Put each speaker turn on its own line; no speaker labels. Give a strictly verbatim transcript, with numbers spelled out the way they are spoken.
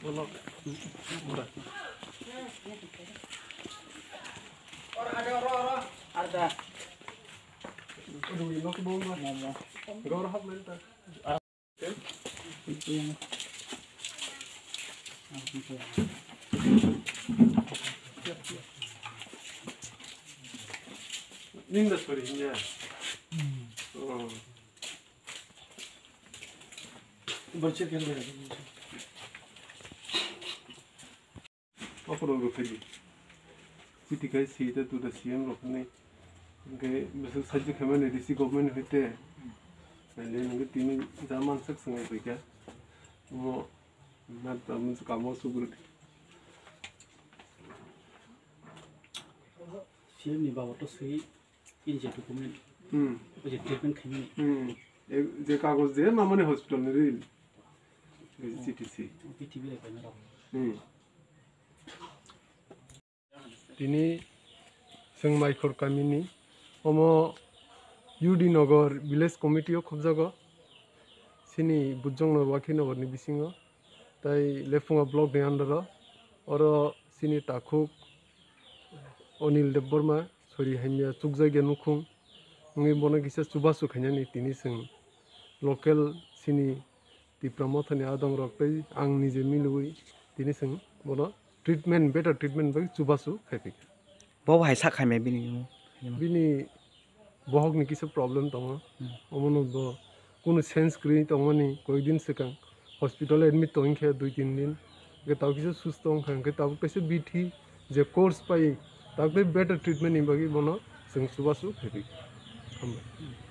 बोलो और आगे और और अर्धा Aduh, ini ke bawah mana? Gak orang hap mentar. Itu yang. Ninda sorry ya. Oh. Baca kan dia. Apa dong gak City guys sih itu tuh dah siang loh nih. Oke, besok saja kemana di si government itu, nanti nunggu tini zaman sekseng itu ya, mau nanti kamu kamu subur.
Siapa nih bawa tuh sih ini jadi dokumen,
hmm,
jadi treatment kini.
hmm, eh, jadi kagus deh, mama nih hospital nih, di C T C.
P T B lah kayaknya.
Hmm. Tini, seng maikor kami nih. Omo Yudi Nagar Village Committee of Khobjago Sini Bujong Nagar Waki Nagar ni bisingo Tai Lefunga Block ni andaro Oro Sini Takuk Onil Deborma Sorry hanya Tukjai Genukung Ngi Bona Gisa Subasu Khanya ni tini sing Local Sini Ti Promothani Adong Roktai Ang Nije Milui Tini sing Bona Treatment Better Treatment Bagi Subasu Khapik
Bawa hai sak hai me bini
Bini बहुत नहीं किसी problem तो हूँ अमनो बो कौन sense करी तो money कोई दिन से कं हॉस्पिटल एडमिट तो इंखे दो तीन दिन के ताऊ किसी सुस्त हों कं के ताऊ कैसे बीठी जे कोर्स पाई ताऊ पे बेटर ट्रीटमेंट नहीं बगी बनो संग सुबह सुबह है भी हम